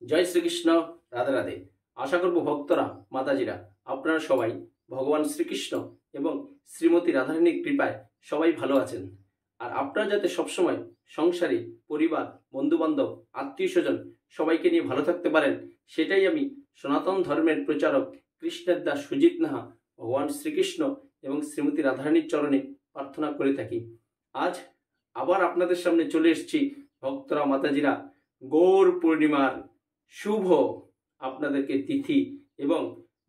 জয় শ্রীকৃষ্ণ। রাধে রাধে। আশা করব ভক্তরা, মাতাজিরা, আপনারা সবাই ভগবান শ্রীকৃষ্ণ এবং শ্রীমতী রাধারানীর কৃপায় সবাই ভালো আছেন। আর আপনারা যাতে সবসময় সংসারে, পরিবার, বন্ধুবান্ধব, আত্মীয় স্বজন সবাইকে নিয়ে ভালো থাকতে পারেন, সেটাই আমি সনাতন ধর্মের প্রচারক কৃষ্ণের দাস সুজিত নাহা ভগবান শ্রীকৃষ্ণ এবং শ্রীমতী রাধারানীর চরণে প্রার্থনা করে থাকি। আজ আবার আপনাদের সামনে চলে এসেছি ভক্তরা, মাতাজিরা, গৌর পূর্ণিমার শুভ আপনাদেরকে তিথি এবং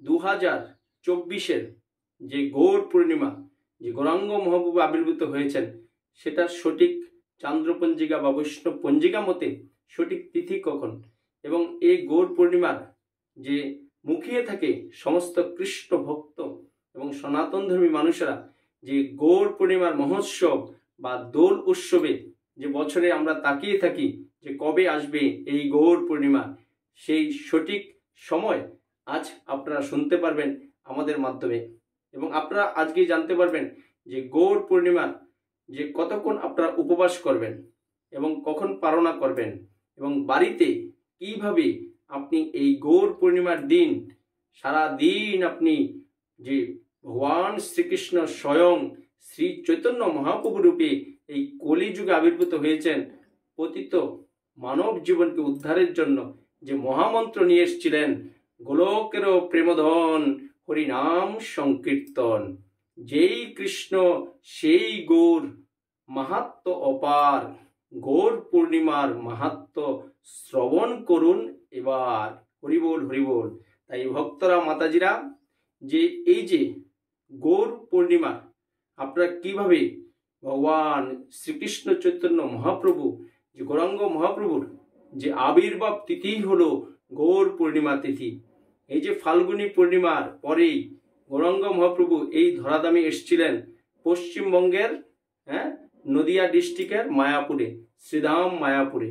2024-এর যে গৌর পূর্ণিমা, যে গৌরাঙ্গ মহাপ্রভু আবির্ভূত হয়েছেন, সেটা সঠিক চান্দ্রপঞ্জিকা বা বৈষ্ণব পঞ্জিকা মতে সঠিক তিথি কখন, এবং এই গৌর পূর্ণিমার যে মুখিয়ে থাকে সমস্ত কৃষ্ণ ভক্ত এবং সনাতন ধর্মী মানুষেরা, যে গৌর পূর্ণিমার মহোৎসব বা দোল উৎসবে যে বছরে আমরা তাকিয়ে থাকি যে কবে আসবে এই গৌর পূর্ণিমা, সেই সঠিক সময় আজ আপনারা শুনতে পারবেন আমাদের মাধ্যমে। এবং আপনারা আজকে জানতে পারবেন যে গৌর পূর্ণিমার যে কতক্ষণ আপনারা উপবাস করবেন এবং কখন পালনা করবেন, এবং বাড়িতে কিভাবে আপনি এই গৌর পূর্ণিমার দিন সারা দিন আপনি যে ভগবান শ্রীকৃষ্ণ স্বয়ং শ্রী চৈতন্য মহাপ্রভু রূপে এই কলিযুগে আবির্ভূত হয়েছেন, পতিত মানব জীবনকে উদ্ধারের জন্য যে মহামন্ত্র নিয়ে এসেছিলেন, গোলকেরও প্রেমধন হরিনাম সংকীর্তন, যেই কৃষ্ণ সেই গৌর, মাহাত্ম অপার, গৌর পূর্ণিমার মাহাত্ম শ্রবণ করুন এবার। হরিবোল হরিবোল। তাই ভক্তরা, মাতাজিরা, যে এই যে গৌর পূর্ণিমা আপনারা কিভাবে ভগবান শ্রীকৃষ্ণ চৈতন্য মহাপ্রভু, যে গৌরাঙ্গ মহাপ্রভুর যে আবির্ভাব তিথি হলো গৌর পূর্ণিমা তিথি। এই যে ফাল্গুনী পূর্ণিমার পরেই গৌরাঙ্গ মহাপ্রভু এই ধরাধামে এসেছিলেন পশ্চিমবঙ্গের নদিয়া ডিস্ট্রিক্টের মায়াপুরে, শ্রীধাম মায়াপুরে।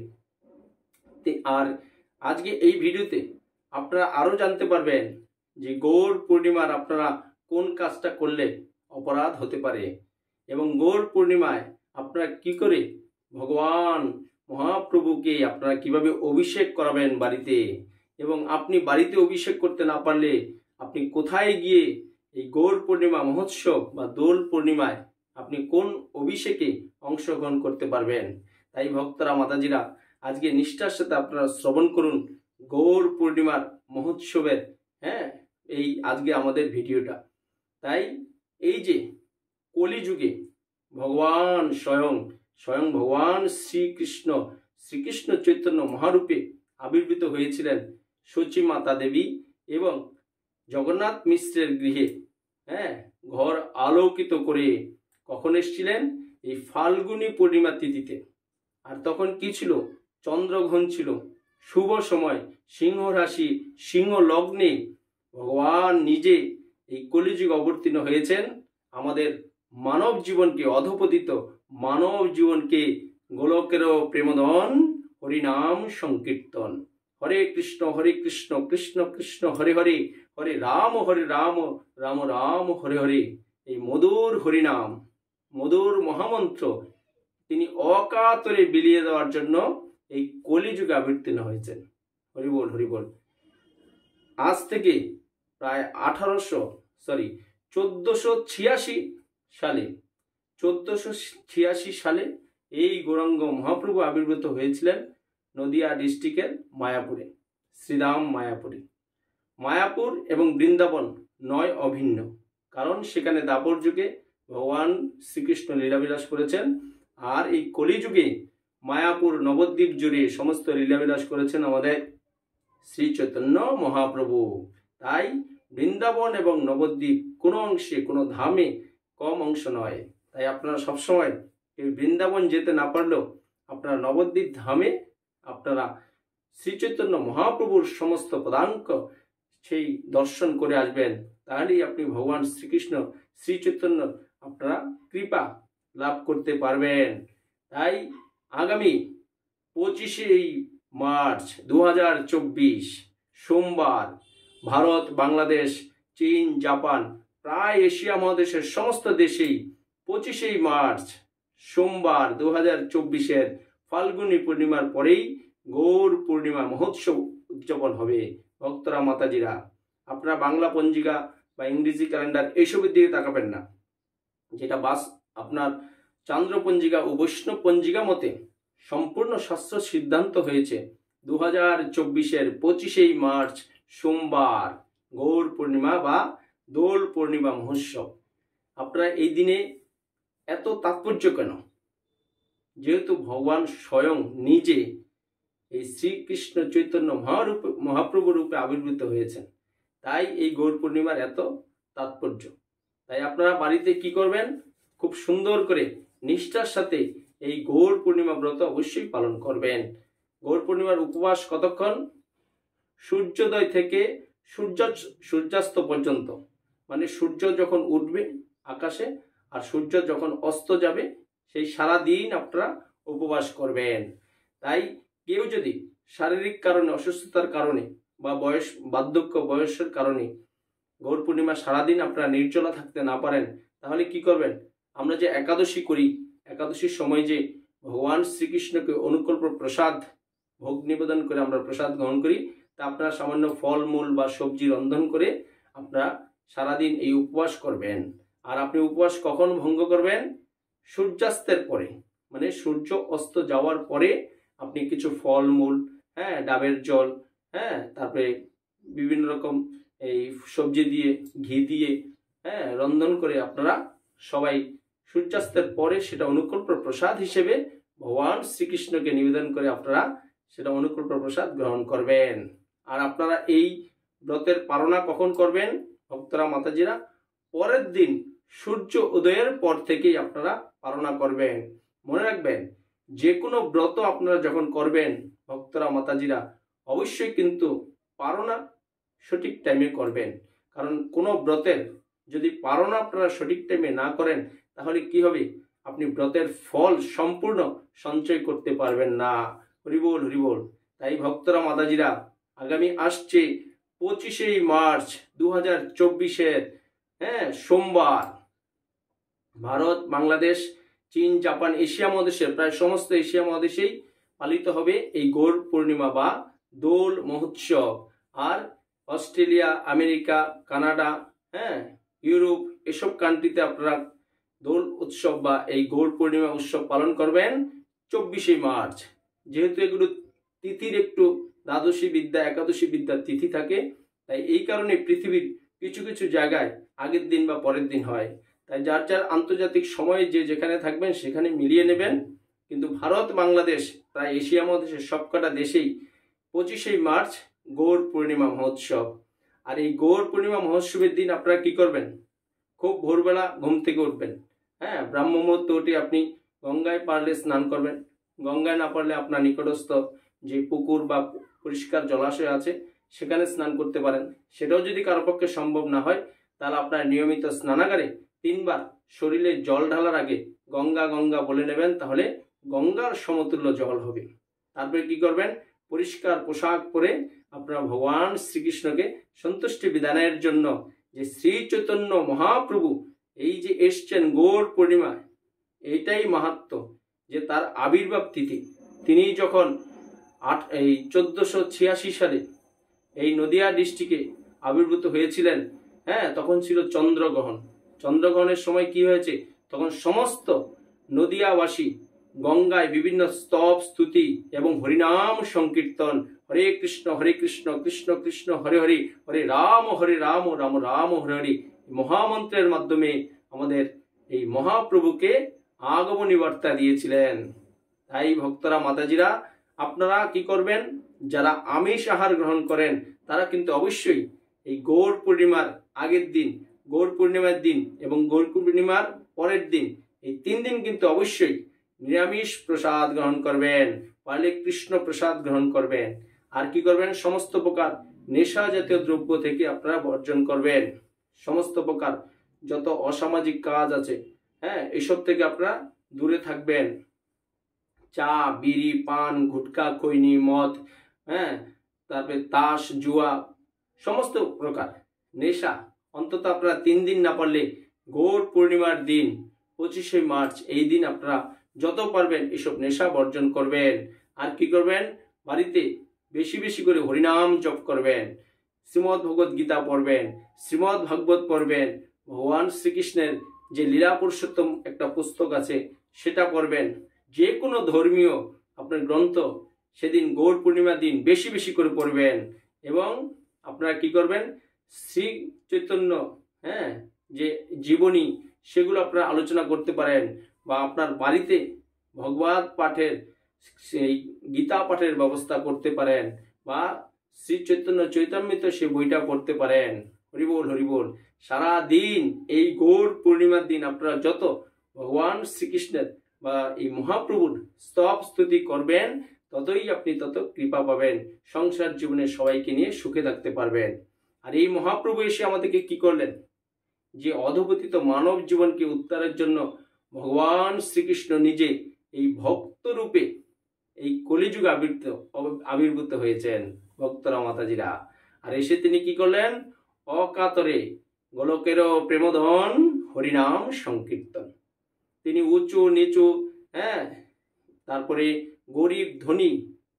আর আজকে এই ভিডিওতে আপনারা আরো জানতে পারবেন যে গৌর পূর্ণিমার আপনারা কোন কাজটা করলে অপরাধ হতে পারে, এবং গৌর পূর্ণিমায় আপনারা কি করে ভগবান মহাপ্রভুকে আপনারা কিভাবে অভিষেক করাবেন বাড়িতে, এবং আপনি বাড়িতে অভিষেক করতে না পারলে আপনি কোথায় গিয়ে এই গৌর পূর্ণিমা মহোৎসব বা দোল পূর্ণিমায় আপনি কোন অভিষেকে অংশগ্রহণ করতে পারবেন। তাই ভক্তরা, মাতাজিরা, আজকে নিষ্ঠার সাথে আপনারা শ্রবণ করুন গৌর পূর্ণিমার মহোৎসবের এই আজকে আমাদের ভিডিওটা। তাই এই যে কলিযুগে ভগবান স্বয়ং ভগবান শ্রীকৃষ্ণ চৈতন্য মহারূপে আবির্ভূত হয়েছিলেন সচী মাতা দেবী এবং জগন্নাথ মিশ্রের গৃহে, ঘর আলোকিত করে কখন এসেছিলেন? এই ফাল্গুনী পূর্ণিমা তিথিতে। আর তখন কি ছিল? চন্দ্রগ্রহণ ছিল, শুভ সময়, সিংহ রাশি, সিংহ লগ্নে ভগবান নিজে এই কলিযুগ অবতীর্ণ হয়েছেন আমাদের মানব জীবনকে, অধপতিত মানব জীবনকে গোলকেরও প্রেমধন হরিনাম সংকীর্তন, হরে কৃষ্ণ কৃষ্ণ কৃষ্ণ হরে হরে, হরে রাম রাম রাম হরে হরে, এই মধুর হরিনাম, মধুর মহামন্ত্র তিনি অকাতরে বিলিয়ে দেওয়ার জন্য এই কলিযুগে আবির্তীর্ণ হয়েছেন। হরিবোল হরিবোল। আজ থেকে প্রায় 1486 সালে এই গৌরাঙ্গ মহাপ্রভু আবির্ভূত হয়েছিলেন নদিয়া ডিস্ট্রিক্টের মায়াপুরে, শ্রীধাম মায়াপুরে। মায়াপুর এবং বৃন্দাবন নয় অভিন্ন, কারণ সেখানে দাপর যুগে ভগবান শ্রীকৃষ্ণ লীলাবিলাস করেছেন, আর এই কলিযুগে মায়াপুর নবদ্বীপ জুড়ে সমস্ত লীলাবিলাস করেছেন আমাদের শ্রী চৈতন্য মহাপ্রভু। তাই বৃন্দাবন এবং নবদ্বীপ কোনো অংশে, কোনো ধামে কম অংশ নয়। তাই আপনারা সবসময় এই বৃন্দাবন যেতে না পারলেও আপনারা নবদ্বীপ ধামে আপনারা শ্রী চৈতন্য মহাপ্রভুর সমস্ত পদাঙ্ক সেই দর্শন করে আসবেন, তাহলেই আপনি ভগবান শ্রীকৃষ্ণ শ্রী চৈতন্য আপনারা কৃপা লাভ করতে পারবেন। তাই আগামী 25 মার্চ 2024 সোমবার ভারত, বাংলাদেশ, চীন, জাপান, প্রায় এশিয়া মহাদেশের সমস্ত দেশেই 25 মার্চ সোমবার 2024-এর ফাল্গুনী পূর্ণিমার পরেই গৌর পূর্ণিমা মহোৎসব উদযাপন হবে। ভক্তরা মাতাজিরা, আপনারা বাংলা পঞ্জিকা বা ইংরেজি ক্যালেন্ডার এইসবের দিকে তাকাবেন না, যেটা আপনার চান্দ্র পঞ্জিকা ও বৈষ্ণব পঞ্জিকা মতে সম্পূর্ণ শাস্ত্র সিদ্ধান্ত হয়েছে 2024-এর 25 মার্চ সোমবার গৌর পূর্ণিমা বা দোল পূর্ণিমা মহোৎসব। আপনারা এই দিনে এত তাৎপর্য কেন? যেহেতু ভগবান স্বয়ং নিজে এই শ্রীকৃষ্ণ চৈতন্য মহাপ্রভু রূপে আবির্ভূত হয়েছেন, তাই এই গৌর পূর্ণিমার এত তাৎপর্য। তাই আপনারা বাড়িতে কি করবেন, খুব সুন্দর করে নিষ্ঠার সাথে এই গৌর পূর্ণিমা ব্রত অবশ্যই পালন করবেন। গৌর পূর্ণিমার উপবাস কতক্ষণ? সূর্যোদয় থেকে সূর্যাস্ত পর্যন্ত, মানে সূর্য যখন উঠবে আকাশে আর সূর্য যখন অস্ত যাবে, সেই সারা দিন আপনারা উপবাস করবেন। তাই কেউ যদি শারীরিক কারণে, অসুস্থতার কারণে বা বার্ধক্য বয়সের কারণে গৌর পূর্ণিমা সারাদিন আপনারা নির্জলা থাকতে না পারেন, তাহলে কি করবেন? আমরা যে একাদশী করি, একাদশীর সময় যে ভগবান শ্রীকৃষ্ণকে অনুকল্প প্রসাদ ভোগ নিবেদন করে আমরা প্রসাদ গ্রহণ করি, তা আপনারা সামান্য ফলমূল বা সবজি রন্ধন করে আপনারা সারাদিন এই উপবাস করবেন। আর আপনি উপবাস কখন ভঙ্গ করবেন? সূর্যাস্তের পরে, মানে সূর্য অস্ত যাওয়ার পরে আপনি কিছু ফলমূল, ডাবের জল, তারপরে বিভিন্ন রকম এই সবজি দিয়ে, ঘি দিয়ে, রন্ধন করে আপনারা সবাই সূর্যাস্তের পরে সেটা অনুকল্প প্রসাদ হিসেবে ভগবান শ্রীকৃষ্ণকে নিবেদন করে আপনারা সেটা অনুকল্প প্রসাদ গ্রহণ করবেন। আর আপনারা এই ব্রতের পালনা কখন করবেন ভক্তরা মাতাজিরা? পরের দিন সূর্য উদয়ের পর থেকেই আপনারা পালনা করবেন। মনে রাখবেন, যে কোনো ব্রত আপনারা যখন করবেন ভক্তরা মাতাজিরা, অবশ্যই কিন্তু পালনা সঠিক টাইমে করবেন। কারণ কোনো ব্রতের যদি পালনা আপনারা সঠিক টাইমে না করেন, তাহলে কি হবে? আপনি ব্রতের ফল সম্পূর্ণ সঞ্চয় করতে পারবেন না। হরিবোল হরিবোল। তাই ভক্তরা মাতাজিরা, আগামী আসছে 25 মার্চ 2024-এর সোমবার ভারত, বাংলাদেশ, চীন, জাপান, এশিয়া মহাদেশের প্রায় সমস্ত এশিয়া মহাদেশেই পালিত হবে এই গৌর পূর্ণিমা বা দোল মহোৎসব। আর অস্ট্রেলিয়া, আমেরিকা, কানাডা, ইউরোপ, এসব কান্ট্রিতে আপনারা দোল উৎসব বা এই গৌর পূর্ণিমা উৎসব পালন করবেন 24 মার্চ। যেহেতু এগুলো তিথির একটু দ্বাদশী বিদ্যা, একাদশী বিদ্যার তিথি থাকে, তাই এই কারণে পৃথিবীর কিছু কিছু জায়গায় আগের দিন বা পরের দিন হয়। তাই যার যার আন্তর্জাতিক সময়ে যে যেখানে থাকবেন সেখানে মিলিয়ে নেবেন। কিন্তু ভারত, বাংলাদেশ, প্রায় এশিয়া মহাদেশের সবকটা দেশেই 25 মার্চ গৌর পূর্ণিমা মহোৎসব। আর এই গৌর পূর্ণিমা মহোৎসবের দিন আপনারা কি করবেন? খুব ভোরবেলা ঘুম থেকে উঠবেন, ব্রাহ্ম মুহূর্তে উঠে আপনি গঙ্গায় পারলে স্নান করবেন। গঙ্গায় না পারলে আপনার নিকটস্থ যে পুকুর বা পরিষ্কার জলাশয় আছে সেখানে স্নান করতে পারেন। সেটাও যদি কারো পক্ষে সম্ভব না হয়, তাহলে আপনার নিয়মিত স্নানাগারে 3 বার শরীরে জল ঢালার আগে গঙ্গা গঙ্গা বলে নেবেন, তাহলে গঙ্গার সমতুল্য জল হবে। তারপরে কি করবেন? পরিষ্কার পোশাক পরে আপনারা ভগবান শ্রীকৃষ্ণকে সন্তুষ্টি বিধানের জন্য, যে শ্রী চৈতন্য মহাপ্রভু এই যে এসছেন গৌর পূর্ণিমা, এইটাই মাহাত্ম্য, যে তার আবির্ভাব তিথি। তিনি যখন 1486 সালে এই নদিয়া ডিস্ট্রিক্টে আবির্ভূত হয়েছিলেন, তখন ছিল চন্দ্রগ্রহণ। চন্দ্রগ্রহণের সময় কি হয়েছে? তখন সমস্ত নদিয়াবাসী গঙ্গায় বিভিন্ন স্তব, স্তুতি এবং হরিনাম সংকীর্তন, হরে কৃষ্ণ কৃষ্ণ কৃষ্ণ হরে হরে, হরে রাম রাম রাম হরে হরে মহামন্ত্রের মাধ্যমে আমাদের এই মহাপ্রভুকে আগমনী বার্তা দিয়েছিলেন। তাই ভক্তরা মাতাজিরা, আপনারা কি করবেন? যারা আমিষ আহার গ্রহণ করেন তারা কিন্তু অবশ্যই এই গৌর পূর্ণিমার আগের দিন, গৌর পূর্ণিমার দিন এবং গৌর পূর্ণিমার পরের দিন, এই 3 দিন কিন্তু অবশ্যই নিরামিষ প্রসাদ গ্রহণ করবেন, পারলে কৃষ্ণ প্রসাদ গ্রহণ করবেন। আর কি করবেন? সমস্ত প্রকার নেশা জাতীয় দ্রব্য থেকে আপনারা বর্জন করবেন। সমস্ত প্রকার যত অসামাজিক কাজ আছে, এসব থেকে আপনারা দূরে থাকবেন। চা, বিড়ি, পান, গুটখা, খৈনি, মদ, তারপরে তাস, জুয়া, সমস্ত প্রকার নেশা অন্তত আপনারা 3 দিন না পারলে গৌর পূর্ণিমার দিন 25 মার্চ এই দিন আপনারা যত পারবেন এসব নেশা বর্জন করবেন। আর কি করবেন? বাড়িতে বেশি বেশি করে হরিনাম জপ করবেন, শ্রীমদ্ ভগবদ গীতা পড়বেন, শ্রীমদ্ ভাগবত পড়বেন, ভগবান শ্রীকৃষ্ণের যে লীলা পুরুষোত্তম একটা পুস্তক আছে সেটা পড়বেন, যে কোনো ধর্মীয় আপনার গ্রন্থ সেদিন গৌর পূর্ণিমার দিন বেশি বেশি করে পড়বেন। এবং আপনারা কি করবেন, শ্রী চৈতন্য যে জীবনী সেগুলো আপনারা আলোচনা করতে পারেন, বা আপনার বাড়িতে ভগবত পাঠের সেই গীতা পাঠের ব্যবস্থা করতে পারেন, বা শ্রী চৈতন্য চৈতামৃত সে বইটা পড়তে পারেন। হরিবোল হরিবোল। সারা দিন এই গৌর পূর্ণিমার দিন আপনারা যত ভগবান শ্রীকৃষ্ণের বা এই মহাপ্রভুর স্তব স্তুতি করবেন ততই আপনি তত কৃপা পাবেন, সংসার জীবনে সবাইকে নিয়ে সুখে থাকতে পারবেন। আর এই মহাপ্রভু এসে আমাদেরকে কি করলেন, যে অধপতিত মানব জীবনকে উদ্ধারের জন্য ভগবান শ্রীকৃষ্ণ নিজে এই ভক্ত রূপে এই কলিযুগ আবির্ভূত হয়েছেন ভক্তরা মাতাজিরা। আর এসে তিনি কি করলেন, অকাতরে গোলকেরও প্রেমধন হরিনাম সংকীর্তন। তিনি উঁচু নিচু, তারপরে গরিব ধনী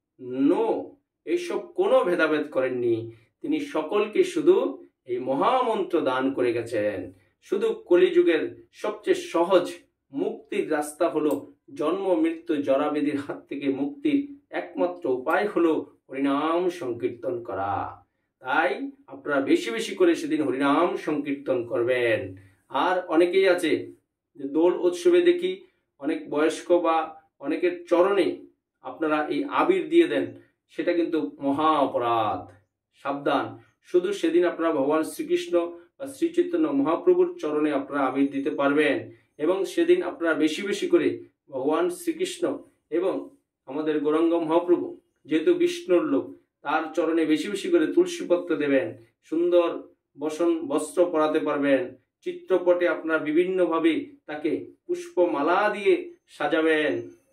এইসব কোনো ভেদাভেদ করেননি। তিনি সকলকে শুধু এই মহামন্ত্র দান করে গেছেন। শুধু কলিযুগের সবচেয়ে সহজ মুক্তির রাস্তা হলো জন্ম মৃত্যু জরাবেদির হাত থেকে মুক্তির একমাত্র উপায় হলো হরিনাম সংকীর্তন করা। তাই আপনারা বেশি বেশি করে সেদিন হরিনাম সংকীর্তন করবেন। আর অনেকেই আছে যে দোল উৎসবে দেখি অনেক বয়স্ক বা অনেকের চরণে আপনারা এই আবির দিয়ে দেন, সেটা কিন্তু মহা অপরাধ। সাবধান। শুধু সেদিন আপনারা ভগবান শ্রীকৃষ্ণ বা শ্রী চৈতন্য মহাপ্রভুর চরণে আপনারা আবির দিতে পারবেন। এবং সেদিন আপনারা বেশি বেশি করে ভগবান শ্রীকৃষ্ণ এবং আমাদের গৌরাঙ্গ মহাপ্রভু যেহেতু বিষ্ণুর লোক, তার চরণে বেশি বেশি করে তুলসীপত্র দেবেন, সুন্দর বস্ত্র পরাতে পারবেন, চিত্রপটে আপনারা বিভিন্নভাবে তাকে পুষ্পমালা দিয়ে সাজাবেন।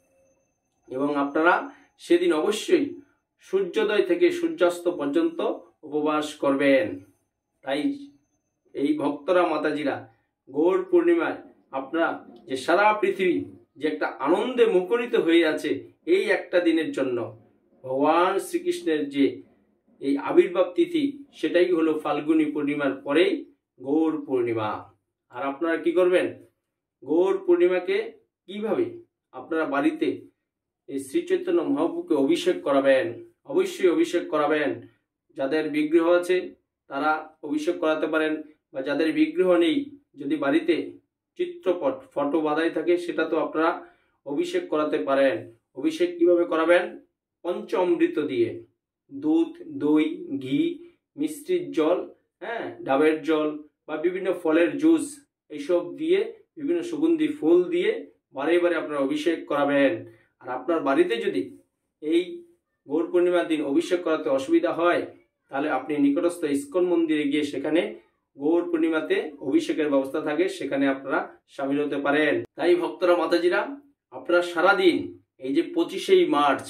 এবং আপনারা সেদিন অবশ্যই সূর্যোদয় থেকে সূর্যাস্ত পর্যন্ত উপবাস করবেন। তাই এই ভক্তরা মাতাজিরা গৌর পূর্ণিমায় আপনারা যে সারা পৃথিবী যে একটা আনন্দে মুখরিত হয়ে আছে এই একটা দিনের জন্য, ভগবান শ্রীকৃষ্ণের যে এই আবির্ভাব তিথি সেটাই হলো ফাল্গুনী পূর্ণিমার পরেই গৌর পূর্ণিমা। আর আপনারা কি করবেন, গৌর পূর্ণিমাকে কিভাবে আপনারা বাড়িতে এই শ্রী চৈতন্য মহাপ্রভুকে অভিষেক করাবেন, অবশ্যই অভিষেক করাবেন। যাদের বিগ্রহ আছে তারা অভিষেক করাতে পারেন, বা যাদের বিগ্রহ নেই যদি বাড়িতে চিত্রপট ফটো বাঁধাই থাকে সেটা তো আপনারা অভিষেক করাতে পারেন। অভিষেক কিভাবে করাবেন, পঞ্চ অমৃত দিয়ে, দুধ, দই, ঘি, মিষ্টির জল, ডাবের জল বা বিভিন্ন ফলের জুস এইসব দিয়ে বিভিন্ন সুগন্ধি ফুল দিয়ে বারে বারে আপনারা অভিষেক করাবেন। আর আপনার বাড়িতে যদি এই গৌর পূর্ণিমার দিন অভিষেক করাতে অসুবিধা হয় তাহলে আপনি নিকটস্থ ইস্কন মন্দিরে গিয়ে সেখানে গৌর পূর্ণিমাতে অভিষেকের ব্যবস্থা থাকে, সেখানে আপনারা সামিল হতে পারেন। তাই ভক্তরা মাতাজিরা আপনারা সারাদিন এই যে 25শে মার্চ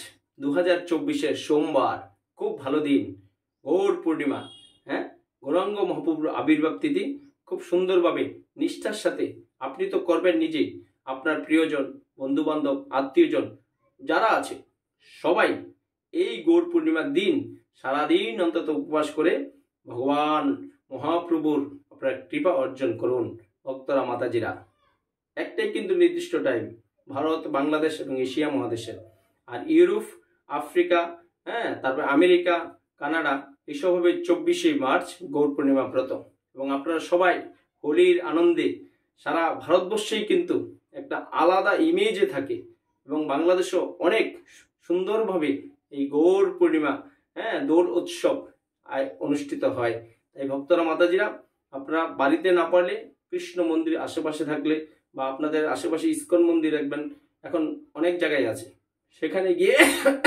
2024 সোমবার, খুব ভালো দিন, গৌর পূর্ণিমা, গৌরাঙ্গ মহাপ্রভুর আবির্ভাব তিথি খুব সুন্দরভাবে নিষ্ঠার সাথে আপনি তো করবেন নিজেই, আপনার প্রিয়জন, বন্ধু বান্ধব, আত্মীয়জন যারা আছে সবাই এই গৌর পূর্ণিমার দিন সারাদিন অন্তত উপবাস করে ভগবান মহাপ্রভুর আপনারা কৃপা অর্জন করুন। ভক্তরা মাতাজিরা একটাই কিন্তু নির্দিষ্ট টাইম, ভারত, বাংলাদেশ এবং এশিয়া মহাদেশের। আর ইউরোপ, আফ্রিকা, তারপরে আমেরিকা, কানাডা এইসব হবে 24শে মার্চ গৌর পূর্ণিমা ব্রত। এবং আপনারা সবাই হোলির আনন্দে সারা ভারতবর্ষেই কিন্তু একটা আলাদা ইমেজে থাকে, এবং বাংলাদেশও অনেক সুন্দরভাবে এই গৌর পূর্ণিমা দোল উৎসব অনুষ্ঠিত হয়। তাই ভক্তরা মাতাজিরা আপনারা বাড়িতে না পারলে কৃষ্ণ মন্দির আশেপাশে থাকলে বা আপনাদের আশেপাশে ইস্কন মন্দির দেখবেন এখন অনেক জায়গায় আছে, সেখানে গিয়ে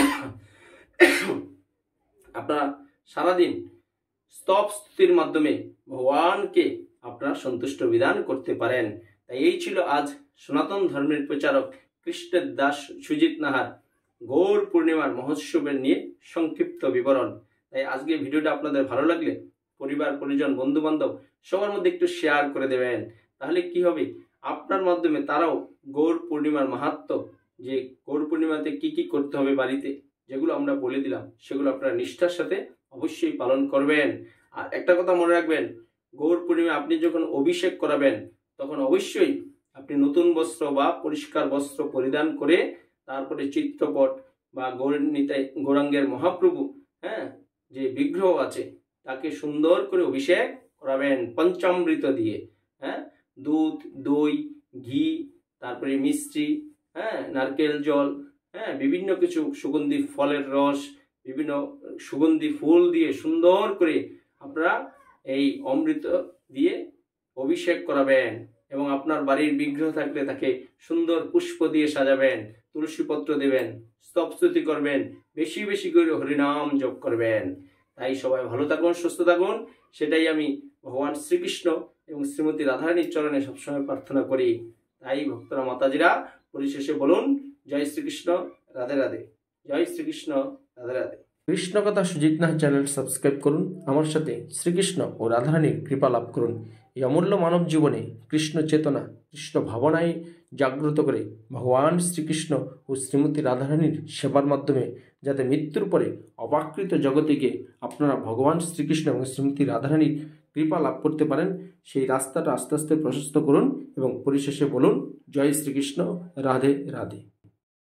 আপনারা সারাদিন স্তব স্তুতির মাধ্যমে ভগবানকে আপনারা সন্তুষ্ট বিধান করতে পারেন। তাই এই ছিল আজ সনাতন ধর্মের প্রচারক কৃষ্ণের দাস সুজিত নাহার গৌর পূর্ণিমার মহোৎসবের নিয়ে সংক্ষিপ্ত বিবরণ। তাই আজকে ভিডিওটা আপনাদের ভালো লাগলে পরিবার, পরিজন, বন্ধু বান্ধব সবার মধ্যে একটু শেয়ার করে দেবেন। তাহলে কি হবে, আপনার মাধ্যমে তারাও গৌর পূর্ণিমার মাহাত্ম্য, যে গৌর পূর্ণিমাতে কি কি করতে হবে বাড়িতে যেগুলো আমরা বলে দিলাম সেগুলো আপনারা নিষ্ঠার সাথে অবশ্যই পালন করবেন। আর একটা কথা মনে রাখবেন, গৌর পূর্ণিমা আপনি যখন অভিষেক করাবেন তখন অবশ্যই আপনি নতুন বস্ত্র বা পরিষ্কার বস্ত্র পরিধান করে তারপরে চিত্রপট বা গৌরাঙ্গের মহাপ্রভু যে বিগ্রহ আছে তাকে সুন্দর করে অভিষেক করাবেন পঞ্চামৃত দিয়ে। দুধ, দই, ঘি, তারপরে মিষ্টি, নারকেল জল, বিভিন্ন কিছু সুগন্ধি ফলের রস, বিভিন্ন সুগন্ধি ফুল দিয়ে সুন্দর করে আপনারা এই অমৃত দিয়ে অভিষেক করাবেন। এবং আপনার বাড়ির বিগ্রহ থাকলে তাকে সুন্দর পুষ্প দিয়ে সাজাবেন, তুলসী পত্র দেবেন, স্তবস্তুতি করবেন, বেশি বেশি করে হরিনাম জপ করবেন। তাই সবাই ভালো থাকুন, সুস্থ থাকুন, সেটাই আমি ভগবান শ্রীকৃষ্ণ এবং শ্রীমতী রাধারানীর চরণে সবসময় প্রার্থনা করি। তাই ভক্তরা মাতাজিরা পরিশেষে বলুন, জয় শ্রীকৃষ্ণ, রাধে রাধে। জয় শ্রীকৃষ্ণ, রাধে রাধে। কৃষ্ণ কথা সুজিত নাথ চ্যানেল সাবস্ক্রাইব করুন, আমার সাথে শ্রীকৃষ্ণ ও রাধারানীর কৃপা লাভ করুন। এই অমূল্য মানব জীবনে কৃষ্ণ চেতনা, কৃষ্ণ ভাবনায় জাগ্রত করে ভগবান শ্রীকৃষ্ণ ও শ্রীমতী রাধারানীর সেবার মাধ্যমে যাতে মৃত্যুর পরে অপাকৃত জগতিকে আপনারা ভগবান শ্রীকৃষ্ণ এবং শ্রীমতী রাধারানীর কৃপা লাভ করতে পারেন, সেই রাস্তাটা আস্তে আস্তে প্রশস্ত করুন এবং পরিশেষে বলুন, জয় শ্রীকৃষ্ণ, রাধে রাধে।